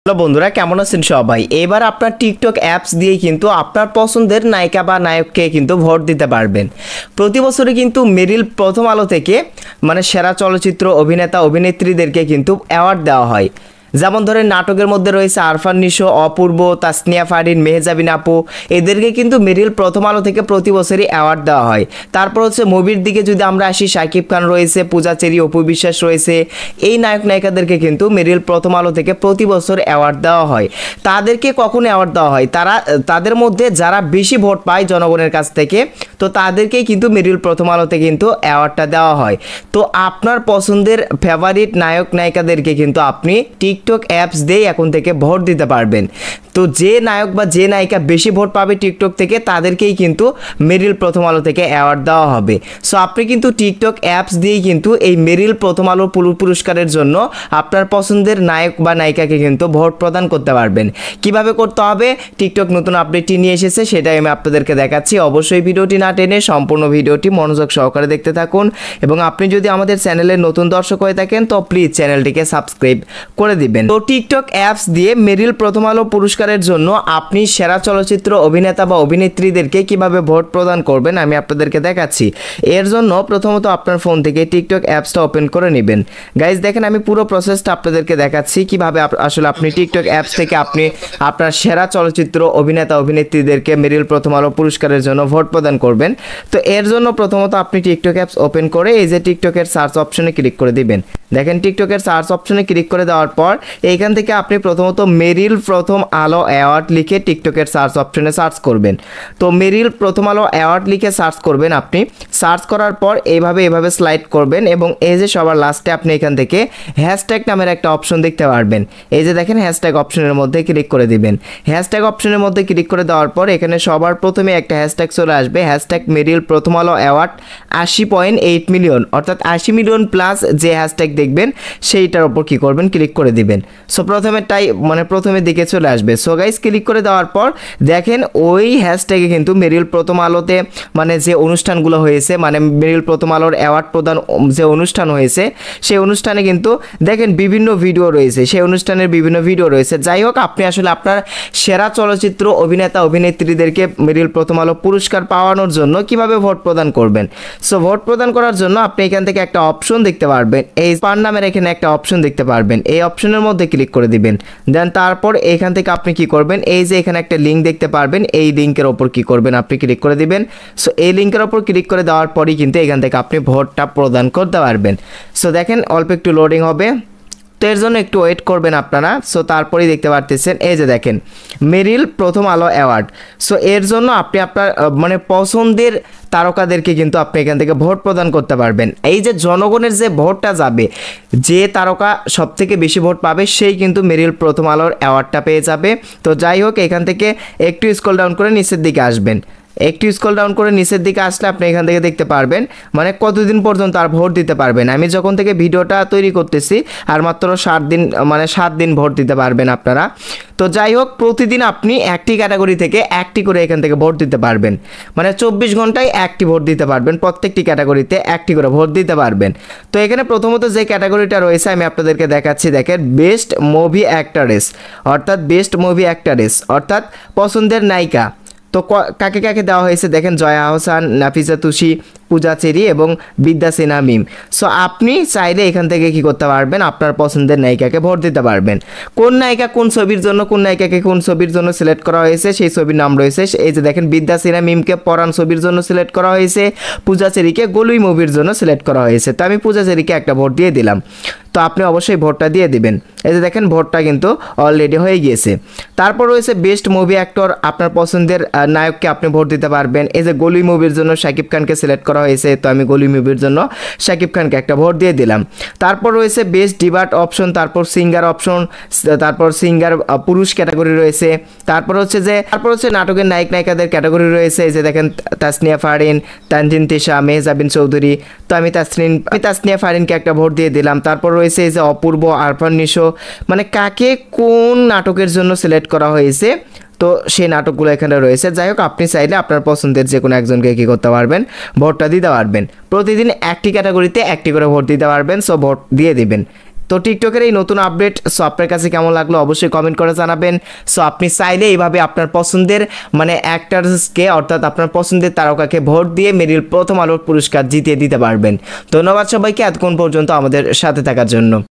Hello বন্ধুরা, কেমন আছেন সবাই? এবার আপনার টিকটক অ্যাপস দিয়ে কিন্তু আপনার পছন্দের নায়িকা বা নায়ককে কিন্তু ভোট দিতে পারবেন। প্রতি বছরে কিন্তু মেরিল প্রথম আলো থেকে সেরা চলচ্চিত্র অভিনেতা অভিনেত্রীদেরকে কিন্তু অ্যাওয়ার্ড দেওয়া হয়। যেমন ধরেন নাটকের মধ্যে রয়েছে আরফান নিশো, অপূর্ব, তাসনিয়া ফারিন, মেহজাবিন আপু, এদেরকে কিন্তু মেরিল প্রথম আলো থেকে প্রতি বছরই অ্যাওয়ার্ড দেওয়া হয়। তারপর হচ্ছে মুভির দিকে যদি আমরা আসি, শাকিব খান রয়েছে, পূজা চেরি, অপু বিশ্বাস রয়েছে, এই নায়ক নায়িকাদেরকে কিন্তু মেরিল প্রথম আলো থেকে প্রতি বছর অ্যাওয়ার্ড দেওয়া হয়। তাদেরকে কখন অ্যাওয়ার্ড দেওয়া হয়? তাদের মধ্যে যারা বেশি ভোট পায় জনগণের কাছ থেকে, তো তাদেরকেই কিন্তু মেরিল প্রথম আলোতে কিন্তু অ্যাওয়ার্ডটা দেওয়া হয়। তো আপনার পছন্দের ফেভারিট নায়ক নায়িকাদেরকে কিন্তু আপনি টিকটক অ্যাপস দিয়ে এখন থেকে ভোট দিতে পারবেন। তো যে নায়ক বা যে নায়িকা বেশি ভোট পাবে টিকটক থেকে, তাদেরকেই কিন্তু মেরিল প্রথম আলো থেকে অ্যাওয়ার্ড দেওয়া হবে। সো আপনি কিন্তু টিকটক অ্যাপস দিয়েই কিন্তু এই মেরিল প্রথম আলো পুরস্কারের জন্য আপনার পছন্দের নায়ক বা নায়িকাকে কিন্তু ভোট প্রদান করতে পারবেন। কিভাবে করতে হবে? টিকটক নতুন আপডেটটি নিয়ে এসেছে, সেটাই আমি আপনাদেরকে দেখাচ্ছি। অবশ্যই ভিডিওটি না টেনে সম্পূর্ণ ভিডিওটি মনোযোগ সহকারে দেখতে থাকুন, এবং আপনি যদি আমাদের চ্যানেলের নতুন দর্শক হয়ে থাকেন তো প্লিজ চ্যানেলটিকে সাবস্ক্রাইব করে দিবেন। তো টিকটক অ্যাপস দিয়ে মেরিল প্রথম আলো পুরস্কারের জন্য আপনি সেরা চলচ্চিত্র অভিনেতা বা অভিনেত্রীদেরকে কিভাবে ভোট প্রদান করবেন আমি আপনাদেরকে দেখাচ্ছি। এর জন্য প্রথমত আপনার ফোন থেকে টিকটক অ্যাপসটা ওপেন করে নেবেন। গাইজ দেখেন, আমি পুরো প্রসেসটা আপনাদেরকে দেখাচ্ছি কিভাবে আসলে আপনি টিকটক অ্যাপস থেকে আপনি আপনার সেরা চলচ্চিত্র অভিনেতা অভিনেত্রীদেরকে মেরিল প্রথম আলো পুরস্কারের জন্য ভোট প্রদান করবেন। তো এর জন্য প্রথমত আপনি টিকটক অ্যাপস ওপেন করে এই যে টিকটকের সার্চ অপশনে ক্লিক করে দিবেন। দেখেন, টিকটকের সার্চ অপশনে ক্লিক করে দেওয়ার পর এইখান থেকে আপনি প্রথমত মেরিল প্রথম আলো অ্যাওয়ার্ড লিখে টিকটকের সার্চ অপশনে সার্চ করবেন। তো মেরিল প্রথম আলো অ্যাওয়ার্ড লিখে সার্চ করবেন। আপনি সার্চ করার পর এভাবে স্লাইড করবেন, এবং এই যে সবার লাস্টে আপনি এখান থেকে হ্যাশট্যাগ নামের একটা অপশন দেখতে পারবেন। এই যে দেখেন, হ্যাশট্যাগ অপশনের মধ্যে ক্লিক করে দিবেন। হ্যাশট্যাগ অপশনের মধ্যে ক্লিক করে দেওয়ার পর এখানে সবার প্রথমে একটা হ্যাশট্যাগ চলে আসবে, হ্যাশট্যাগ মেরিল প্রথম আলো অ্যাওয়ার্ড 80.8 মিলিয়ন, অর্থাৎ 80 মিলিয়ন প্লাস যে হ্যাশট্যাগ দেখবেন সেইটার উপর কি করবেন, ক্লিক করে দিবেন। সো প্রথমের দিকে চলে আসবে। সো গাইস, ক্লিক করে দেওয়ার পর দেখেন ওই হ্যাশট্যাগে কিন্তু মেরিল প্রথম আলোতে যে অনুষ্ঠানগুলো হয়েছে, মেরিল প্রথম আলোর অ্যাওয়ার্ড প্রদান যে অনুষ্ঠান হয়েছে, সেই অনুষ্ঠানে কিন্তু দেখেন বিভিন্ন ভিডিও রয়েছে, সেই অনুষ্ঠানের বিভিন্ন ভিডিও রয়েছে। যাই হোক, আপনি আসলে আপনার সেরা চলচ্চিত্র অভিনেতা অভিনেত্রীদেরকে মেরিল প্রথম আলো পুরস্কার পাওয়ানোর জন্য কিভাবে ভোট প্রদান করবেন। সো ভোট প্রদান করার জন্য আপনি এখান থেকে একটা অপশন দেখতে পারবেন, এই পার নামের এখানে একটা অপশন দেখতে পারবেন। এই অপশনের মধ্যে ক্লিক করে দিবেন। দেন তারপর এখান থেকে আপনি কি করবেন, এই যে এখানে একটা লিঙ্ক দেখতে পারবেন, এই লিঙ্কের ওপর কি করবেন, আপনি ক্লিক করে দিবেন। সো এই লিঙ্কের ওপর ক্লিক করে দেওয়ার পরই কিন্তু এখান থেকে আপনি ভোটটা প্রদান করতে পারবেন। সো দেখেন, অল্প একটু লোডিং হবে, তো এর জন্য একটু ওয়েট করবেন আপনারা। সো তারপরেই দেখতে পারতেছেন এই যে দেখেন মেরিল প্রথম আলো অ্যাওয়ার্ড। সো এর জন্য আপনি আপনার পছন্দের তারকাদেরকে কিন্তু আপনি এখান থেকে ভোট প্রদান করতে পারবেন। এই যে জনগণের যে ভোটটা যাবে, যে তারকা সব থেকে বেশি ভোট পাবে সেই কিন্তু মেরিল প্রথম আলোর অ্যাওয়ার্ডটা পেয়ে যাবে। তো যাই হোক, এখান থেকে একটু স্ক্রল ডাউন করে নিচের দিকে আসবেন। একটু স্ক্রল ডাউন করে নিচের দিকে আসলে আপনি এখান থেকে দেখতে পারবেন কতদিন পর্যন্ত আর ভোট দিতে পারবেন। আমি যখন থেকে ভিডিওটা তৈরি করতেছি আর মাত্র 7 দিন ভোট দিতে পারবেন আপনারা। তো যাই হোক, প্রতিদিন আপনি একটি ক্যাটাগরি থেকে একটি করে এখান থেকে ভোট দিতে পারবেন, 24 ঘন্টায় একটি ভোট দিতে পারবেন, প্রত্যেকটি ক্যাটাগরিতে একটি করে ভোট দিতে পারবেন। তো এখানে প্রথমত যে ক্যাটাগরিটা রয়েছে আমি আপনাদেরকে দেখাচ্ছি। দেখেন, বেস্ট মুভি অ্যাক্টরেস, অর্থাৎ বেস্ট মুভি অ্যাক্টরেস অর্থাৎ পছন্দের নায়িকা। তো কাকে কাকে দেওয়া হয়েছে দেখেন, জয়া আহসান, নাফিসা তুষি, পূজা চেরি এবং বিদ্যা সিনহা মিম। সো আপনি চাইলে এখান থেকে কি করতে পারবেন, আপনার পছন্দের নায়িকাকে ভোট দিতে পারবেন। কোন নায়িকা কোন ছবির জন্য, কোন নায়িকাকে কোন ছবির জন্য সিলেক্ট করা হয়েছে সেই ছবির নাম রয়েছে। এই যে দেখেন, বিদ্যা সিনহা মিমকে পরাণ ছবির জন্য সিলেক্ট করা হয়েছে, পূজা চেরিকে গলুই মুভির জন্য সিলেক্ট করা হয়েছে। তো আমি পূজা চেরিকে একটা ভোট দিয়ে দিলাম। তো আপনি অবশ্যই ভোটটা দিয়ে দিবেন। এই যে দেখেন, ভোটটা কিন্তু অলরেডি হয়ে গিয়েছে। তারপর রয়েছে বেস্ট মুভি অ্যাক্টর, আপনার পছন্দের নায়ককে আপনি ভোট দিতে পারবেন। এই যে গলুই মুভির জন্য শাকিব খানকে সিলেক্ট করা হয়েছে, তো আমি গলি মুভির জন্য শাকিব খানকে একটা ভোট দিয়ে দিলাম। তারপর রয়েছে বেস্ট ডিবাট অপশন, তারপর সিঙ্গার অপশন, তারপর সিঙ্গার পুরুষ ক্যাটাগরি রয়েছে। তারপর হচ্ছে নাটকের নায়ক নায়িকাদের ক্যাটাগরি রয়েছে। এই যে দেখেন, তাসনিয়া ফারিন, তানজিন তিশা, মেহজাবিন চৌধুরী। তো আমি তাসনিয়া ফারিনকে একটা ভোট দিয়ে দিলাম। তারপর রয়েছে এই যে অপূর্ব, আরফান নিশো, কাকে কোন নাটকের জন্য সিলেক্ট করা হয়েছে, তো সেই নাটকগুলো এখানে রয়েছে। যাই হোক, আপনি চাইলে আপনার পছন্দের যে কোনো একজনকে কী করতে পারবেন, ভোটটা দিতে পারবেন। প্রতিদিন একটি ক্যাটাগরিতে একটি করে ভোট দিতে পারবেন। সো ভোট দিয়ে দিবেন। তো টিকটকের এই নতুন আপডেট সো আপনার কাছে কেমন লাগলো অবশ্যই কমেন্ট করে জানাবেন। সো আপনি চাইলে এইভাবে আপনার পছন্দের মানে অ্যাক্টার্সকে অর্থাৎ আপনার পছন্দের তারকাকে ভোট দিয়ে মেরিল প্রথম আলোর পুরস্কার জিতিয়ে দিতে পারবেন। ধন্যবাদ সবাইকে এতক্ষণ পর্যন্ত আমাদের সাথে থাকার জন্য।